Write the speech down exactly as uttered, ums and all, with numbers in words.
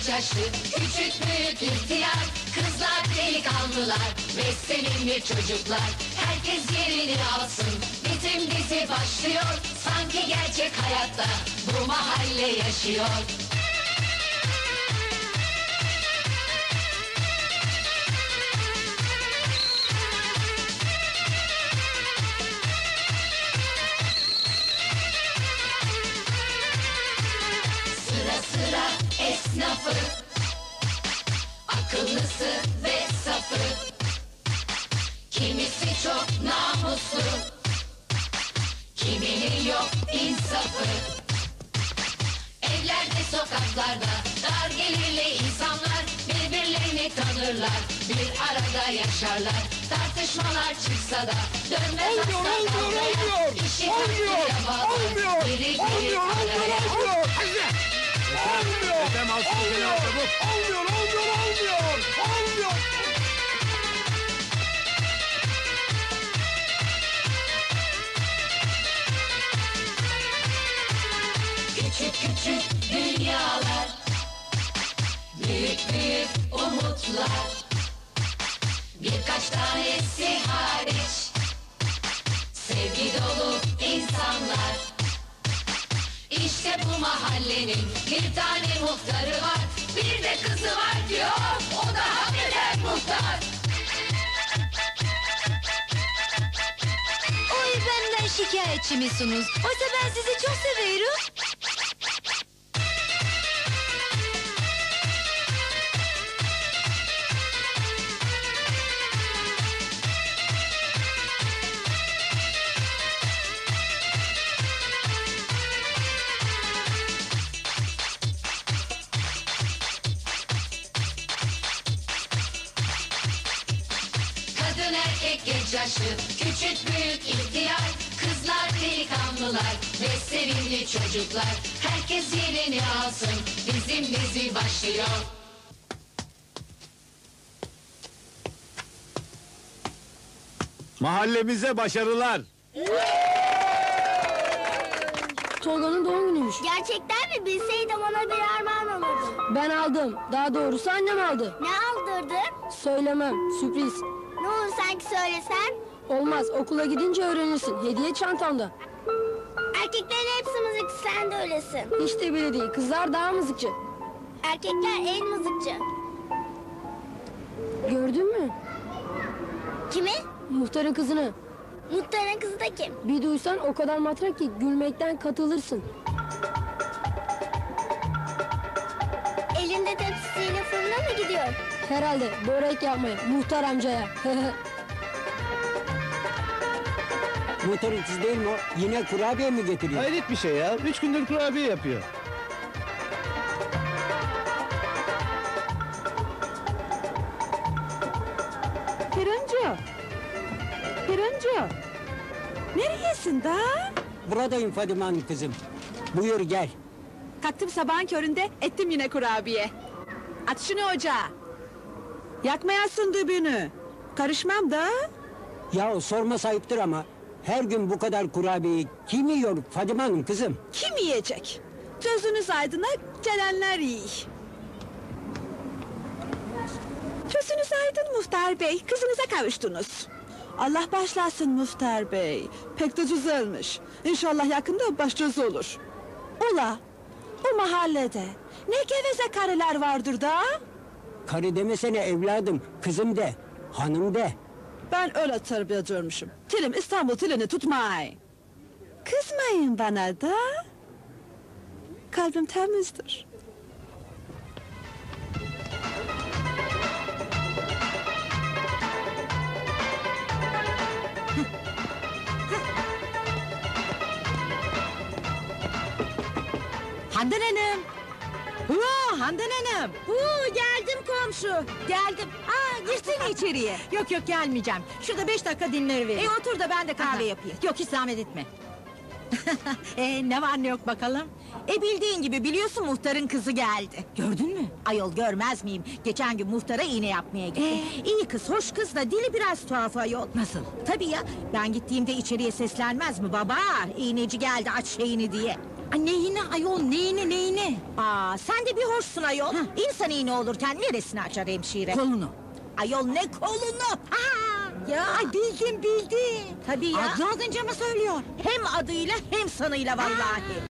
genç yaşlı, küçük büyük ihtiyar, kızlar delikanlılar ve sevimli çocuklar. Herkes yerini alsın, bizim dizi başlıyor. Sanki gerçek hayatta bu mahalle yaşıyor. Sıra sıra esnafı, akıllısı ve safı, kimisi çok namuslu, kiminin yok insafı. Evlerde, sokaklarda dar gelirli insanlar birbirlerini tanırlar, bir arada yaşarlar. Tartışmalar çıksa da dönmez asla kavgaya, işi takdire bağlar, biri biri araya. Olmuyor! Olmuyor! Olmuyor! Olmuyor! Olmuyor! Olmuyor! Küçük küçük dünyalar, büyük büyük umutlar, birkaç tanesi hariç, sevgi dolu insanlar. İşte bu mahallenin bir tane muhtarı var, bir de kızı var diyor, o da hakikaten muhtar. Oy benden şikayetçi misiniz? Oysa ben sizi çok severim. Kadın erkek genç yaşlı, küçük büyük ihtiyar, kızlar delikanlılar ve sevimli çocuklar. Herkes yerini alsın, bizim dizi başlıyor. Mahallemize başarılar. Tolga'nın doğum günüymüş. Gerçekten mi? Bilseydim ona bir armağan olurdu. Ben aldım. Daha doğrusu annem aldı. Ne aldırdın? Söylemem. Sürpriz. Ne olur sanki söylesen. Olmaz. Okula gidince öğrenirsin. Hediye çantamda. Erkeklerin hepsi mızıkçı, sen de öylesin. Hiç de bile değil. Kızlar daha mızıkçı. Erkekler en mızıkçı. Gördün mü? Kimi? Muhtarın kızını. Muhtarın kızı da kim? Bir duysan o kadar matrak ki gülmekten katılırsın. Elinde tepsisiyle fırına mı gidiyor? Herhalde börek yapmaya. Muhtar amcaya. Muhtarın kızı değil mi o? Yine kurabiye mi getiriyor? Hayret bir şey ya. Üç gündür kurabiye yapıyor. Pirincu. Pirincu. Nereyesin da? Buradayım Fadime Hanım kızım. Buyur gel. Kalktım sabahın köründe ettim yine kurabiye. At şunu ocağa. Yakmayasın dübünü. Karışmam da. Ya sorma ayıptır ama her gün bu kadar kurabiyeyi kim yiyor Fadime Hanım kızım? Kim yiyecek? Gözünüz aydına gelenler iyi. Gözünüz aydın Muhtar Bey, kızınıza kavuştunuz. Allah başlasın Muhtar Bey. Pek de güzelmiş. İnşallah yakında başcağız olur. Ula, bu mahallede ne geveze karılar vardır da? Karı demesene evladım, kızım de, hanım de. Ben öyle terbiye görmüşüm. Tilim İstanbul tilini tutmayın. Kızmayın bana da. Kalbim temizdir. Handan Hanım. Huu, Handan Hanım. Huu, geldim komşu. Geldim. Aa, girsene içeriye. Yok yok gelmeyeceğim. Şurada beş dakika dinleriverim. E otur da ben de kahve yapayım. Yok hiç zahmet etme. e, ne var ne yok bakalım. E bildiğin gibi biliyorsun muhtarın kızı geldi. Gördün mü? Ayol görmez miyim? Geçen gün muhtara iğne yapmaya gittim. Ee? İyi kız, hoş kız da dili biraz tuhaf ayol. Nasıl? Tabii ya, ben gittiğimde içeriye seslenmez mi baba? İğneci geldi aç şeyini diye. Ay neyine ayol neyine neyine? Aa sen de bir hoşsun ayol. İnsan iğne olurken neresini açar hemşire? Kolunu. Ayol ne kolunu? Aa, ya. Ay bildim bildim. Tabii ya. Adlı adınca mı söylüyor? Hem adıyla hem sanıyla vallahi.